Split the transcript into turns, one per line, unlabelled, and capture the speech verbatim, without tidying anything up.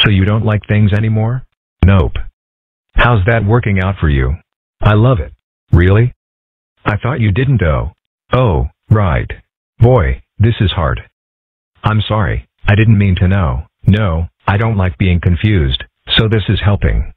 So you don't like things anymore? Nope. How's that working out for you? I love it. Really? I thought you didn't though. Oh, right. Boy, this is hard. I'm sorry, I didn't mean to know. No, I don't like being confused, so this is helping.